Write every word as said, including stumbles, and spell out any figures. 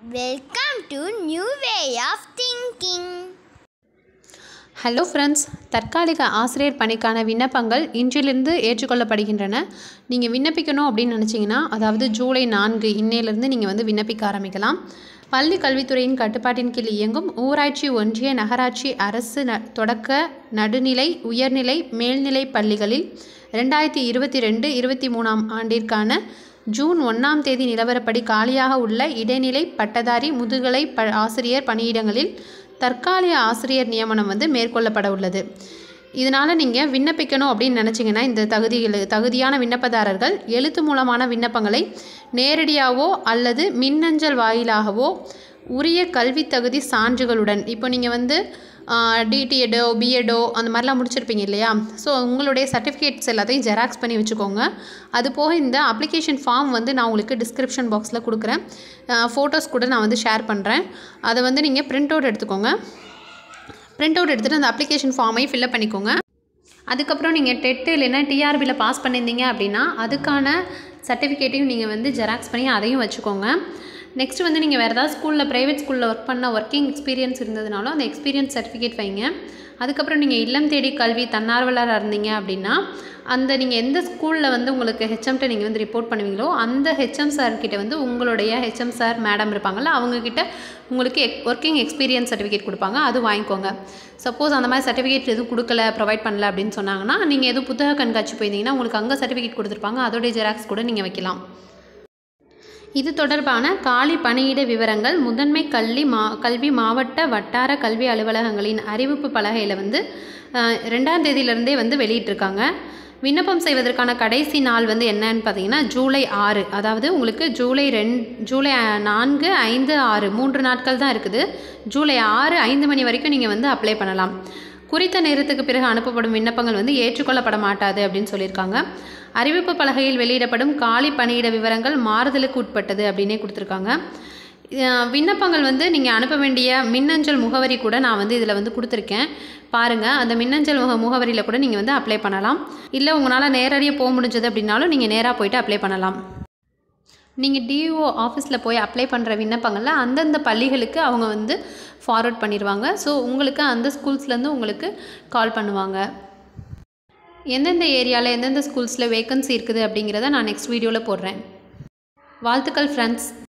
Welcome to new way of thinking. Hello friends, தற்காலிக ஆசிரியர் பணிக்கான விண்ணப்பங்கள் இன்றிலிருந்து ஏற்றுக்கொள்ளப்படுகின்றன. நீங்கள் விண்ணப்பிக்கணும் அப்படின்னு நினச்சிங்கன்னா, அதாவது ஜூலை நான்கு இன்னையிலிருந்து நீங்கள் வந்து விண்ணப்பிக்க ஆரம்பிக்கலாம். பள்ளி கல்வித்துறையின் கட்டுப்பாட்டின் கீழ் இயங்கும் ஊராட்சி, ஒன்றிய, நகராட்சி, அரசு ந தொடக்க, நடுநிலை, உயர்நிலை, மேல்நிலை பள்ளிகளில் ரெண்டாயிரத்தி இருபத்தி ரெண்டு இருபத்தி மூணாம் ஆண்டிற்கான ஜூன் ஒன்றாம் தேதி நிலவரப்படி காலியாக உள்ள இடைநிலை பட்டதாரி முதுகலை ப ஆசிரியர் பணியிடங்களில் தற்காலிக ஆசிரியர் நியமனம் வந்து மேற்கொள்ளப்பட உள்ளது. இதனால் நீங்கள் விண்ணப்பிக்கணும் அப்படின்னு நினச்சிங்கன்னா, இந்த தகுதிகள் தகுதியான விண்ணப்பதாரர்கள் எழுத்து மூலமான விண்ணப்பங்களை நேரடியாகவோ அல்லது மின்னஞ்சல் வாயிலாகவோ உரிய கல்வி தகுதி சான்றுகளுடன், இப்போ நீங்கள் வந்து டிடிஎடோ பிஎடோ அந்த மாதிரிலாம் முடிச்சிருப்பீங்க இல்லையா? ஸோ உங்களுடைய சர்டிஃபிகேட்ஸ் எல்லாத்தையும் ஜெராக்ஸ் பண்ணி வச்சுக்கோங்க. அது போக இந்த அப்ளிகேஷன் ஃபார்ம் வந்து நான் உங்களுக்கு டிஸ்கிரிப்ஷன் பாக்ஸில் கொடுக்குறேன். ஃபோட்டோஸ் கூட நான் வந்து ஷேர் பண்ணுறேன். அதை வந்து நீங்கள் பிரிண்ட் அவுட் எடுத்துக்கோங்க. பிரிண்ட் அவுட் எடுத்துகிட்டு அந்த அப்ளிகேஷன் ஃபார்மை ஃபில்அப் பண்ணிக்கோங்க. அதுக்கப்புறம் நீங்கள் டெட்டு இல்லைன்னா டிஆர்பியில் பாஸ் பண்ணியிருந்தீங்க அப்படின்னா அதுக்கான சர்டிஃபிகேட்டையும் நீங்கள் வந்து ஜெராக்ஸ் பண்ணி அதையும் வச்சுக்கோங்க. நெக்ஸ்ட் வந்து நீங்கள் வேறு ஏதாவது ஸ்கூலில் ப்ரைவேட் ஸ்கூலில் ஒர்க் பண்ண ஒர்க்கிங் எக்ஸ்பீரியன்ஸ் இருந்ததுனாலும் அந்த எக்ஸ்பீரியன்ஸ் சர்டிஃபிகேட் வைங்க. அதுக்கப்புறம் நீங்கள் இல்லம் தேடி கல்வி தன்னார்வலராக இருந்தீங்க அப்படின்னா அந்த நீங்கள் எந்த ஸ்கூலில் வந்து உங்களுக்கு ஹெச்எம்கிட்ட நீங்கள் வந்து ரிப்போர்ட் பண்ணுவீங்களோ அந்த ஹெச்எம் சார்கிட்ட வந்து உங்களுடைய ஹெச்எம் சார் மேடம் இருப்பாங்கள்ல, அவங்கக்கிட்ட உங்களுக்கு எக் ஒர்க்கிங் எக்ஸ்பீரியன்ஸ் சர்டிஃபிகேட் கொடுப்பாங்க, அது வாங்கிக்கோங்க. சப்போஸ் அந்த மாதிரி சர்டிஃபிகேட் எதுவும் கொடுக்கல, ப்ரொவைட் பண்ணல அப்படின்னு சொன்னாங்கன்னா, நீங்கள் எதுவும் புத்தக கண்காட்சி போயிருந்தீங்கன்னா உங்களுக்கு அங்கே சர்டிஃபிகேட் கொடுத்துருப்பாங்க, அதோடைய ஜெராக்ஸ் கூட நீங்கள் வைக்கலாம். இது தொடர்பான காலி பணியிட விவரங்கள் முதன்மை கல்வி மா கல்வி மாவட்ட வட்டார கல்வி அலுவலகங்களின் அறிவிப்பு பலகையில் வந்து ரெண்டாம் தேதியிலேருந்தே வந்து வெளியிட்டிருக்காங்க. விண்ணப்பம் செய்வதற்கான கடைசி நாள் வந்து என்னன்னு பார்த்தீங்கன்னா ஜூலை ஆறு. அதாவது உங்களுக்கு ஜூலை ரெண்டு ஜூலை நான்கு ஐந்து ஆறு மூன்று நாட்கள் தான் இருக்குது. ஜூலை ஆறு ஐந்து மணி வரைக்கும் நீங்கள் வந்து அப்ளை பண்ணலாம். குறித்த நேரத்துக்கு பிறகு அனுப்பப்படும் விண்ணப்பங்கள் வந்து ஏற்றுக்கொள்ளப்பட மாட்டாது அப்படின்னு சொல்லியிருக்காங்க. அறிவிப்பு பலகையில் வெளியிடப்படும் காலி பணியிட விவரங்கள் மாறுதலுக்கு உட்பட்டது அப்படின்னே கொடுத்துருக்காங்க. விண்ணப்பங்கள் வந்து நீங்கள் அனுப்ப வேண்டிய மின்னஞ்சல் முகவரி கூட நான் வந்து இதில் வந்து கொடுத்துருக்கேன் பாருங்கள். அந்த மின்னஞ்சல் முக முகவரியில் கூட நீங்கள் வந்து அப்ளை பண்ணலாம். இல்லை உங்களால் நேரடியாக போக முடிஞ்சது அப்படின்னாலும் நீங்கள் நேராக போய்ட்டு அப்ளை பண்ணலாம். நீங்கள் டிஓ ஆஃபீஸில் போய் அப்ளை பண்ணுற விண்ணப்பங்களில் அந்தந்த பள்ளிகளுக்கு அவங்க வந்து ஃபார்வர்ட் பண்ணிடுவாங்க. ஸோ உங்களுக்கு அந்த ஸ்கூல்ஸ்லேருந்து உங்களுக்கு கால் பண்ணுவாங்க. எந்தெந்த ஏரியாவில் எந்தெந்த ஸ்கூல்ஸில் வேக்கன்சி இருக்குது அப்படிங்கிறத நான் நெக்ஸ்ட் வீடியோவில் போடுறேன். வாழ்த்துக்கள் ஃப்ரெண்ட்ஸ்.